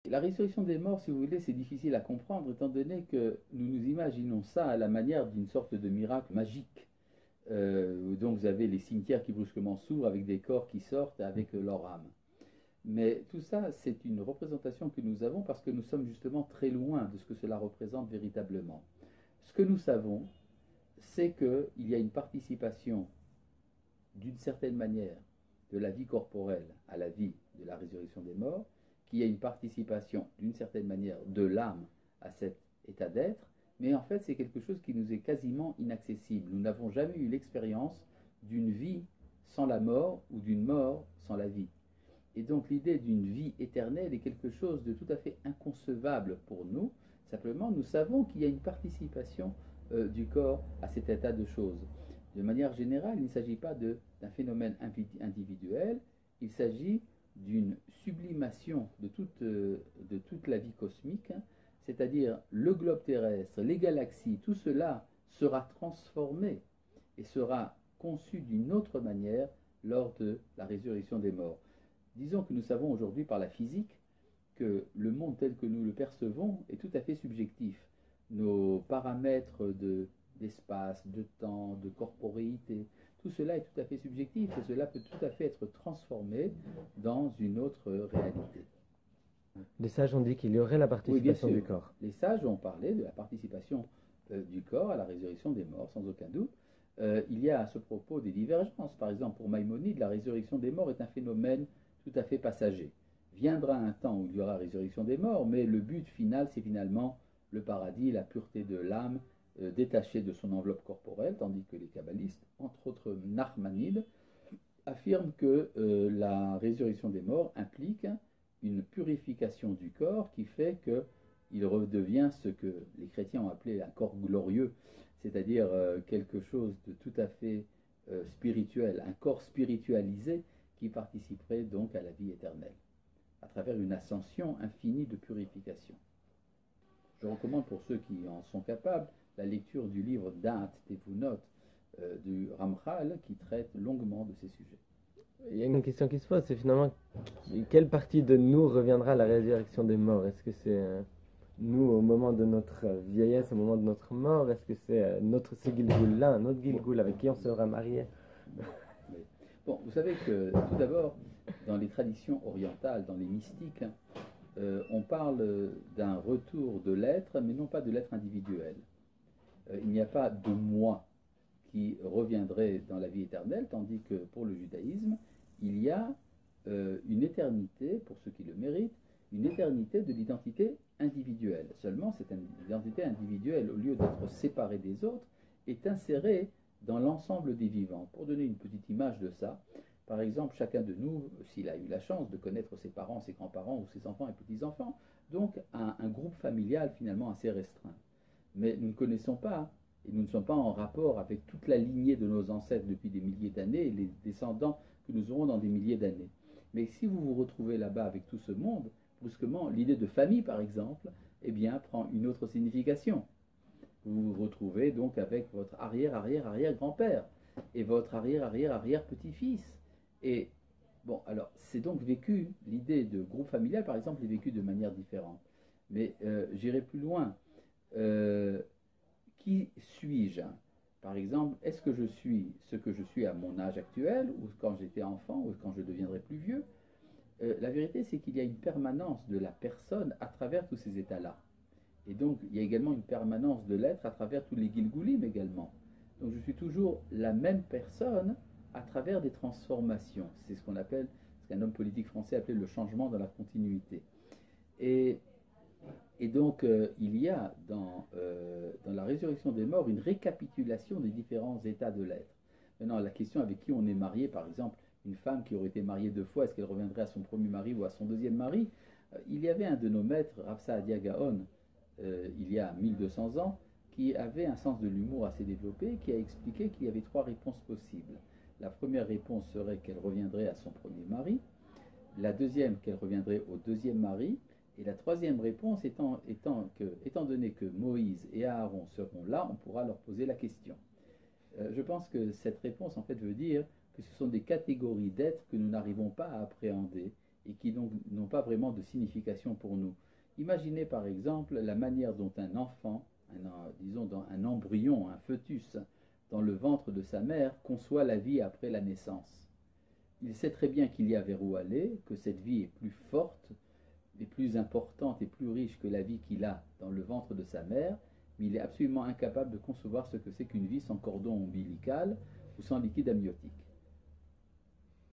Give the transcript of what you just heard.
La résurrection des morts, si vous voulez, c'est difficile à comprendre, étant donné que nous nous imaginons ça à la manière d'une sorte de miracle magique. Donc vous avez les cimetières qui brusquement s'ouvrent avec des corps qui sortent avec leur âme. Mais tout ça, c'est une représentation que nous avons parce que nous sommes justement très loin de ce que cela représente véritablement. Ce que nous savons, c'est qu'il y a une participation d'une certaine manière de la vie corporelle à la vie de la résurrection des morts, qu'il y a une participation d'une certaine manière de l'âme à cet état d'être, mais en fait c'est quelque chose qui nous est quasiment inaccessible. Nous n'avons jamais eu l'expérience d'une vie sans la mort ou d'une mort sans la vie. Et donc l'idée d'une vie éternelle est quelque chose de tout à fait inconcevable pour nous. Simplement, nous savons qu'il y a une participation du corps à cet état de choses. De manière générale, il ne s'agit pas d'un phénomène individuel, il s'agit d'une sublimation de toute la vie cosmique, c'est-à-dire le globe terrestre, les galaxies, tout cela sera transformé et sera conçu d'une autre manière lors de la résurrection des morts. Disons que nous savons aujourd'hui par la physique que le monde tel que nous le percevons est tout à fait subjectif. Nos paramètres d'espace, de temps, de corporéité, tout cela est tout à fait subjectif et cela peut tout à fait être transformé dans une autre réalité. Les sages ont dit qu'il y aurait la participation du corps. Les sages ont parlé de la participation du corps à la résurrection des morts, sans aucun doute. Il y a à ce propos des divergences. Par exemple, pour Maïmonide, la résurrection des morts est un phénomène tout à fait passager. Viendra un temps où il y aura résurrection des morts, mais le but final, c'est finalement le paradis, la pureté de l'âme, détachée de son enveloppe corporelle, tandis que les kabbalistes, entre autres Nachmanides, affirment que la résurrection des morts implique une purification du corps qui fait qu'il redevient ce que les chrétiens ont appelé un corps glorieux, c'est-à-dire quelque chose de tout à fait spirituel, un corps spiritualisé qui participerait donc à la vie éternelle, à travers une ascension infinie de purification. Je recommande pour ceux qui en sont capables la lecture du livre Da'at Tevunot du Ramchal qui traite longuement de ces sujets. Il y a une question qui se pose, c'est finalement quelle partie de nous reviendra à la résurrection des morts? Est-ce que c'est nous au moment de notre vieillesse, au moment de notre mort? Est-ce que c'est notre Gilgoul là, notre Gilgoul avec qui on sera marié? Bon, vous savez que tout d'abord, dans les traditions orientales, dans les mystiques, on parle d'un retour de l'être, mais non pas de l'être individuel. Il n'y a pas de moi qui reviendrait dans la vie éternelle, tandis que pour le judaïsme, il y a une éternité, pour ceux qui le méritent, une éternité de l'identité individuelle. Seulement, cette identité individuelle, au lieu d'être séparée des autres, est insérée dans l'ensemble des vivants. Pour donner une petite image de ça, par exemple, chacun de nous, s'il a eu la chance de connaître ses parents, ses grands-parents ou ses enfants et petits-enfants, donc un groupe familial finalement assez restreint. Mais nous ne connaissons pas, et nous ne sommes pas en rapport avec toute la lignée de nos ancêtres depuis des milliers d'années et les descendants que nous aurons dans des milliers d'années. Mais si vous vous retrouvez là-bas avec tout ce monde, brusquement, l'idée de famille, par exemple, eh bien, prend une autre signification. Vous vous retrouvez donc avec votre arrière-arrière-arrière-grand-père et votre arrière-arrière-arrière-petit-fils. Et bon, alors, c'est donc vécu, l'idée de groupe familial, par exemple, est vécue de manière différente. Mais j'irai plus loin. Qui suis-je? Par exemple, est-ce que je suis ce que je suis à mon âge actuel, ou quand j'étais enfant, ou quand je deviendrai plus vieux? La vérité, c'est qu'il y a une permanence de la personne à travers tous ces états-là. Et donc, il y a également une permanence de l'être à travers tous les Gilgoulim également. Donc, je suis toujours la même personne à travers des transformations. C'est ce qu'on appelle, ce qu'un homme politique français appelait le changement dans la continuité. Et donc, il y a dans la résurrection des morts une récapitulation des différents états de l'être. Maintenant, la question avec qui on est marié, par exemple, une femme qui aurait été mariée 2 fois, est-ce qu'elle reviendrait à son premier mari ou à son deuxième mari? Il y avait un de nos maîtres, Rav Saadia Gaon, il y a 1200 ans, qui avait un sens de l'humour assez développé, qui a expliqué qu'il y avait 3 réponses possibles. La première réponse serait qu'elle reviendrait à son premier mari, la deuxième qu'elle reviendrait au deuxième mari, et la troisième réponse étant donné que Moïse et Aaron seront là, on pourra leur poser la question. Je pense que cette réponse en fait veut dire que ce sont des catégories d'êtres que nous n'arrivons pas à appréhender et qui donc n'ont pas vraiment de signification pour nous. Imaginez par exemple la manière dont un enfant, disons un embryon, un fœtus, dans le ventre de sa mère, conçoit la vie après la naissance. Il sait très bien qu'il y a vers où aller, que cette vie est plus forte, et plus importante et plus riche que la vie qu'il a dans le ventre de sa mère, mais il est absolument incapable de concevoir ce que c'est qu'une vie sans cordon ombilical ou sans liquide amniotique.